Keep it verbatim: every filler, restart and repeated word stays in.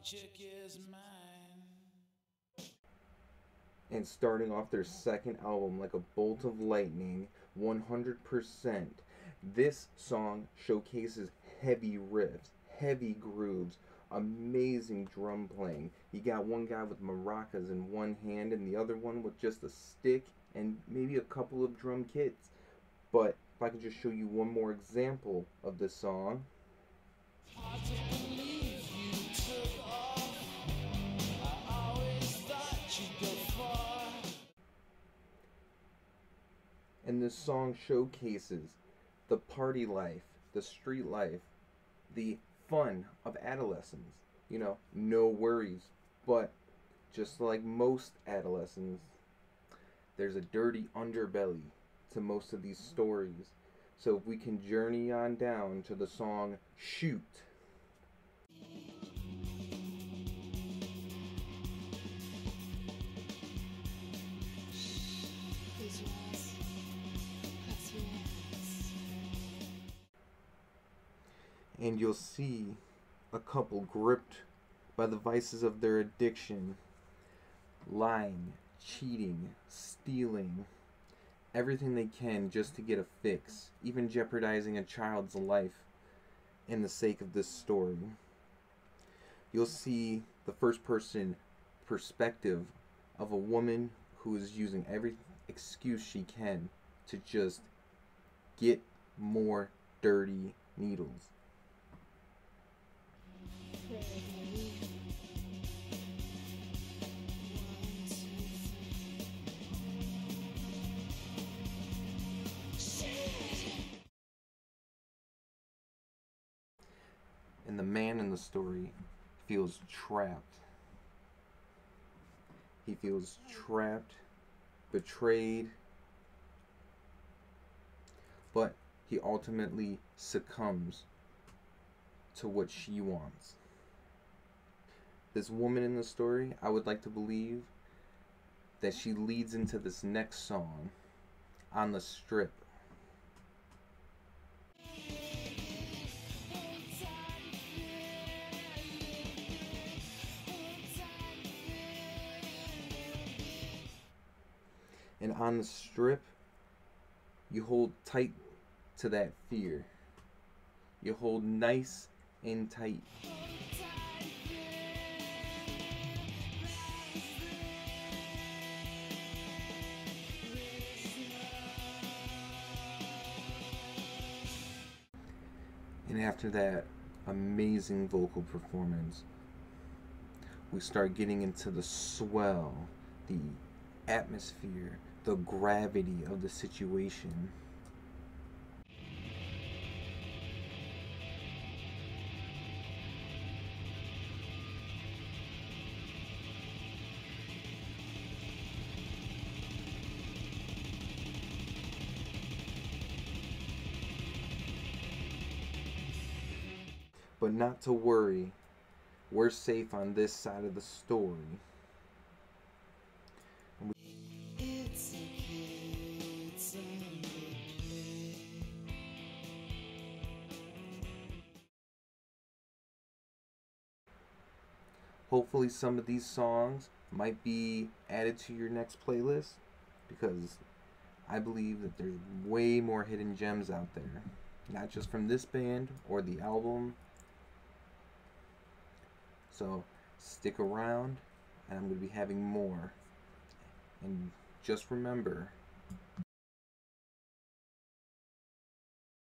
chick is mine. And starting off their second album like a bolt of lightning, one hundred percent, this song showcases heavy riffs, heavy grooves, amazing drum playing. You got one guy with maracas in one hand and the other one with just a stick and maybe a couple of drum kits. But if I could just show you one more example of this song. Hard to believe you took off. I always thought you'd go far. And this song showcases the party life, the street life, the fun of adolescence. You know, no worries. But just like most adolescents, there's a dirty underbelly to most of these stories. So if we can journey on down to the song Shoot. And you'll see a couple gripped by the vices of their addiction, lying, cheating, stealing, everything they can just to get a fix, even jeopardizing a child's life in the sake of this story. You'll see the first person perspective of a woman who is using every excuse she can to just get more dirty needles. And the man in the story feels trapped. He feels trapped, betrayed, but he ultimately succumbs to what she wants. This woman in the story, I would like to believe that she leads into this next song, On the Strip. And on the strip, you hold tight to that fear. You hold nice and tight. And after that amazing vocal performance, we start getting into the swell, the atmosphere, the gravity of the situation. But not to worry, we're safe on this side of the story. It's okay, it's okay. Hopefully some of these songs might be added to your next playlist, because I believe that there's way more hidden gems out there. Not just from this band or the album. So stick around, and I'm going to be having more. And just remember,